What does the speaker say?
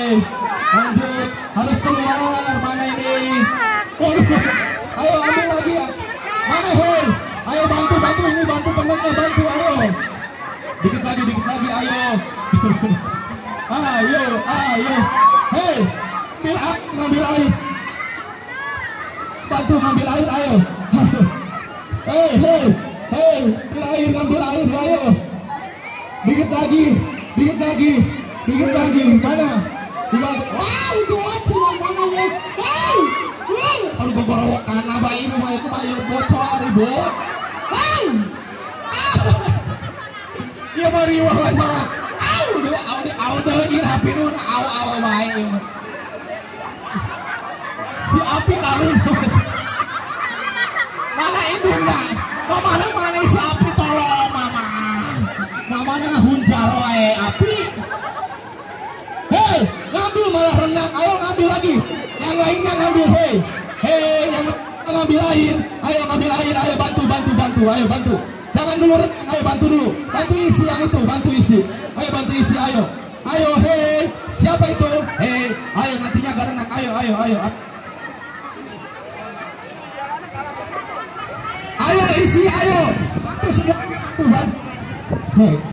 lanjut, harus keluar. Mana ini? Oh, ayo ambil lagi ya. Mana hei? Ayo bantu ini, bantu temannya, bantu ayo. Dikit lagi, ayo. Ayo. Hei, ngambil air. Bantu ngambil air, ayo. Hei, ngambil air, ayo. Dikit lagi. Mana? Wow, dua cilang mana ya? Wow. Aduh, gogorok karena bayi rumah itu bayi bocor, ibu. Wow. Iya bari wah sama. Udah irapi nun, bayi. Si api kawin sama si. Mana itu enggak? Mana si api tolong mama. Mamanya hunjar wae api. Hei, ngambil malah renang. Ayo ngambil lagi. Yang lainnya ngambil. Hei, yang ngambil air. Ayo ngambil air. Ayo bantu. Ayo bantu. Jangan dulu renang. Ayo bantu dulu. Bantu isi yang itu. Ayo bantu isi. Ayo. Hei, siapa itu? Hei, ayo nantinya gak renang. Ayo. Ayo isi. Ayo. Bantu semua. Bantu. Hei.